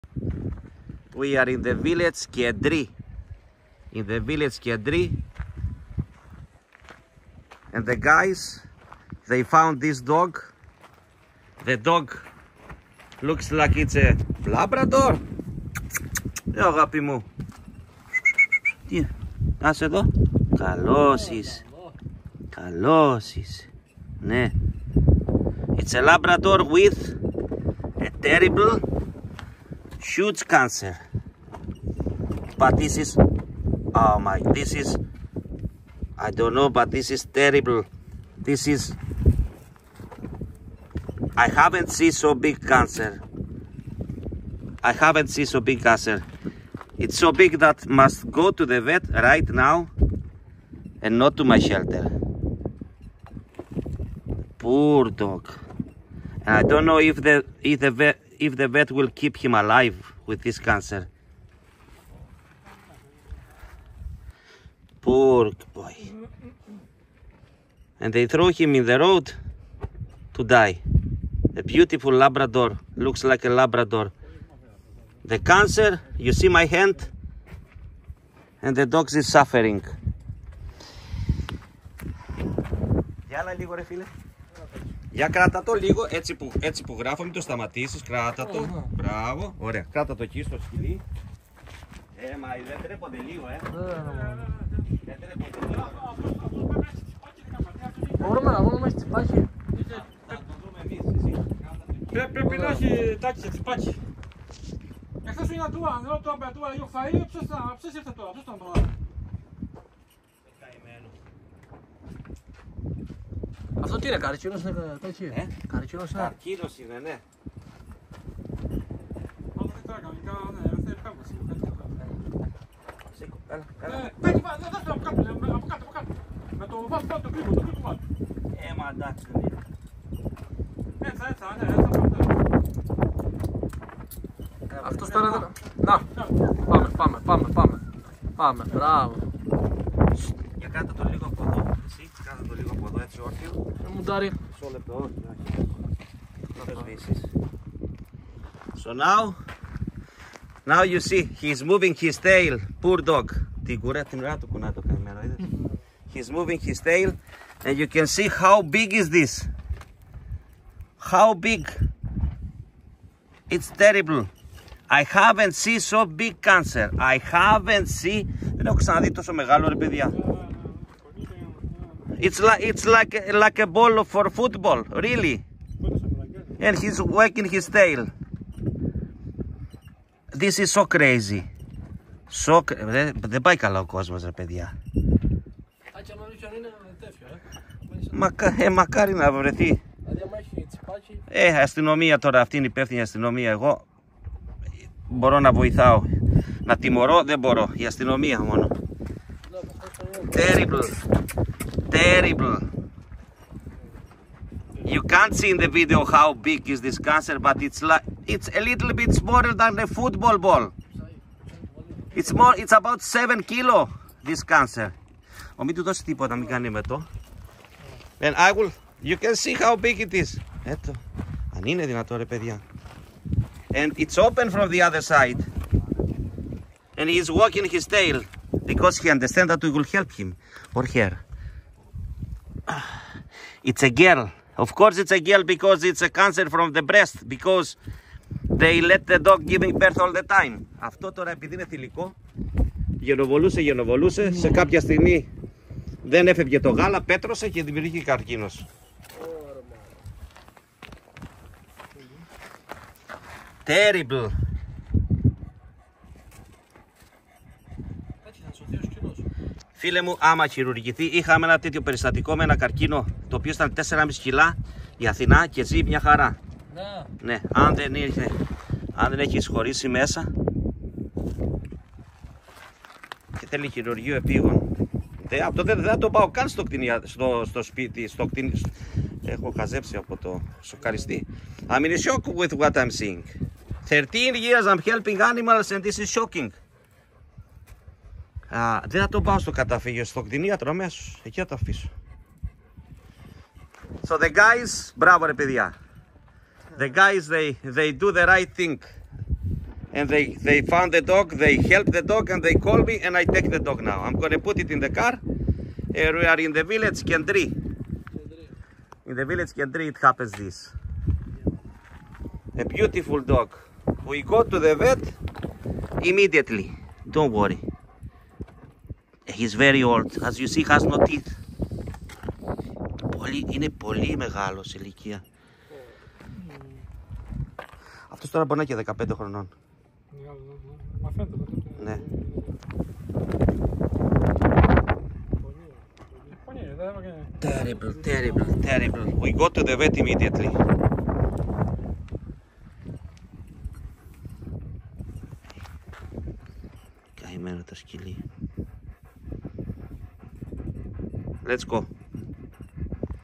We are in the village Kiedri. In the village Kiedri. And the guys, they found this dog. The dog looks like it's a Labrador. Αγάπη μου. Τι, άσε εδώ. Καλώς είσαι. Καλώς είσαι. Ναι. It's a Labrador with a terrible, huge cancer. But this is, oh my, this is, I don't know, but this is terrible. This is, I haven't seen so big cancer. I haven't seen so big cancer. It's so big that must go to the vet right now and not to my shelter. Poor dog. And I don't know if the vet will keep him alive with this cancer. Poor boy. And they throw him in the road to die. A beautiful Labrador, looks like a Labrador. The cancer, you see my hand, and the dog is suffering. Για άλλα λίγο ρε φίλε. Για κράτα το λίγο, έτσι που γράφω, μην το σταματήσεις, κράτα το. Μπράβο, ωραία. Κράτα το εκεί στο σκυλί. Μα δεν τρέπονται λίγο, Δεν τρέπονται λίγο. Μπορούμε να δούμε τσιπάκι. Θα το δούμε εμείς, εσύ. Πρέπει να έχει τάκι τσιπάκι. Εχθές σου είναι ατούα, αν λέω το αμπετούα λίγο φαΐ, ψες ήρθε τώρα, ποιος τον πρόβλημα. Αυτό τι είναι, καρκίνος είναι τέτοιο. Καρκίνος είναι. Καρκίνος είναι, ναι. Όταν δεν τώρα κανονικά, ναι, δεν φεύγω σίγουρα. Σήκω, έλα. Πέτει, δες το από κάτω, από κάτω. Με το βάζω πάνω το κρύβο, το κρύβο πάνω. Μα εντάξει, δεν είναι. Έτσι, Αυτός τώρα δεν... Να, πάμε, μπράβο. Για κάτω το λίγο από εδώ, εσύ, κάτω το λίγο από εδώ, έτσι όρθιο. Μουντάρι. Μισό λεπτό, όχι. Θα σβήσεις. So now you see, he's moving his tail, poor dog. Την ουρά του κουνά το καημένο, είδες. He's moving his tail, and you can see how big is this. How big. It's terrible. I haven't seen so big cancer. I haven't seen. Δεν έχω ξαναδεί τόσο μεγάλο ρε παιδιά. It's like a ball for football, really. And he's wagging his tail. This is so crazy. Δεν πάει καλά ο κόσμος ρε παιδιά. Μακάρι να βρεθεί. Αστυνομία τώρα, αυτή είναι υπεύθυνη αστυνομία. Εγώ μπορώ να βοηθάω. Να τιμωρώ δεν μπορώ. Η αστυνομία μόνο. Terrible. Terrible. You can't see in the video how big is this cancer, but it's a little bit smaller than a football ball. It's about 7 kilo this cancer. Μην του δώσει τίποτα, μην κάνει με το. And I will, you can see how big it is. Έτω. Αν είναι δυνατό ρε παιδιά. And it's open from the other side. And he is walking his tail because he understands that we will help him or her. It's a girl. Of course it's a girl because it's a cancer from the breast, because they let the dog giving birth all the time. Αυτό τώρα επειδή είναι θηλυκό, γενοβολούσε, σε κάποια στιγμή δεν έφευγε το γάλα, πέτρωσε και δημιουργήθηκε καρκίνος. Terrible. Φίλε μου, άμα χειρουργηθεί, είχαμε ένα τέτοιο περιστατικό με ένα καρκίνο το οποίο ήταν 4,5 κιλά η Αθηνά και ζει μια χαρά. Ναι, αν δεν έχει εισχωρήσει μέσα και θέλει χειρουργείο επίγον. Αυτό δεν θα το πάω καν στο σπίτι, έχω χαζέψει από το σοκαριστή. I'm in shock with what I'm seeing. 13 years I'm helping animals and this is shocking. Δεν θα το πάω στο καταφύγιο, στο κτηνίατρο αμέσως, εκεί θα το αφήσω. So the guys, μπράβο ρε παιδιά. The guys, they do the right thing. and they found the dog, they helped the dog, and they called me, and I take the dog now. I'm gonna put it in the car. We are in the village Kendri. In the village Kendri it happens this. A beautiful dog. We go to the vet immediately. Don't worry. He's very old. As you see, has no teeth. Είναι πολύ μεγάλο σε ηλικία. Αυτός τώρα μπορεί να είναι και 15 χρονών. Ναι. Terrible, terrible, terrible. We go to the vet immediately. Καημένο το σκυλί. Let's go.